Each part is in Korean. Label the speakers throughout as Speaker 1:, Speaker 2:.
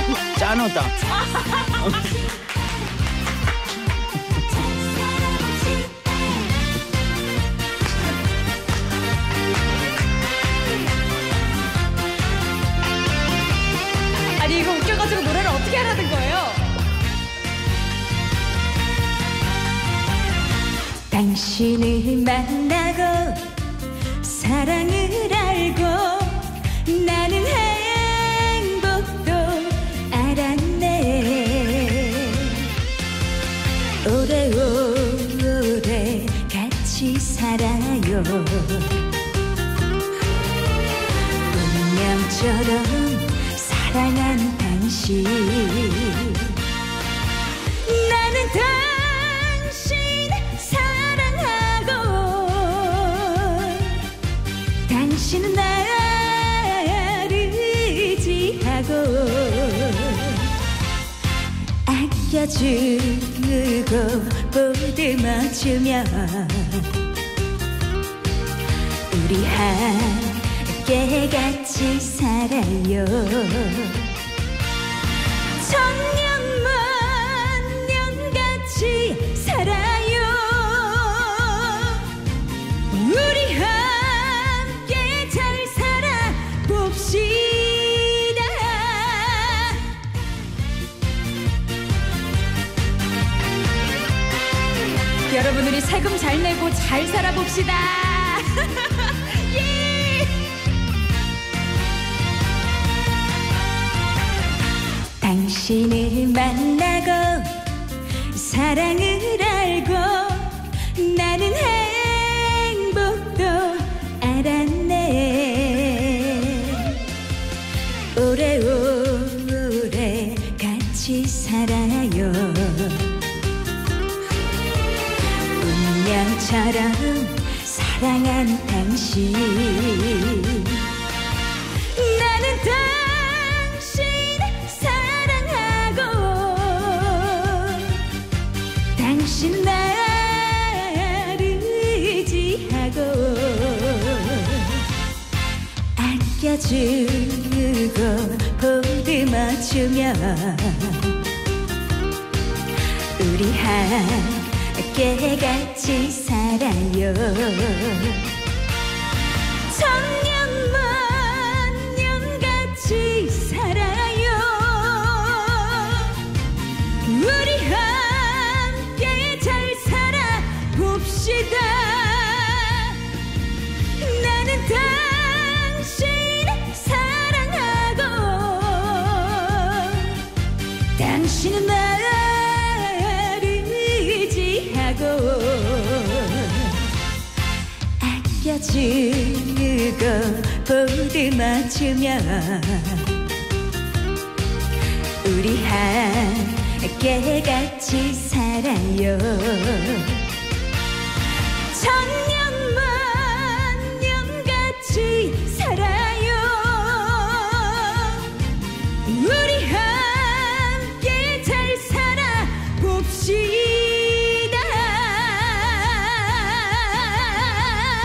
Speaker 1: 짠하다.
Speaker 2: 아니 이거 웃겨가지고 노래를 어떻게 하라는 거예요?
Speaker 3: 당신을 만나고 사랑을 알고 나는 행복도 알았네. 오래오래 같이 살아요. 운명처럼 사랑한 당신, 나는 당신 사랑하고 당신은 나를 의지하고 아껴주고 보듬어주며 우리 함께 같이 살아요. 천년만년같이 살아요. 우리 함께 잘 살아봅시다.
Speaker 2: 여러분 우리 세금 잘 내고 잘 살아봅시다. 예!
Speaker 3: 당신을 만나고 사랑을 알고 나는 행복도 알았네. 오래오래 같이 살아요. 운명처럼 사랑한 당신, 나는 당신 사랑하고 당신 나를 의지하고 아껴주고 보듬어주며 우리 함께 같이 살아요. 천년만년같이 살아요. 우리 함께 잘 살아봅시다. 나는 당신 사랑하고 당신은 나를 의지하고 아껴주고 보듬어주며 우리 함께 같이 살아요. 천년만년같이 살아요. 우리 함께 잘 살아봅시다.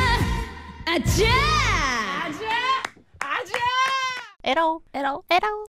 Speaker 3: 아자!
Speaker 2: 아자! 아자!
Speaker 4: 에러 에러 에러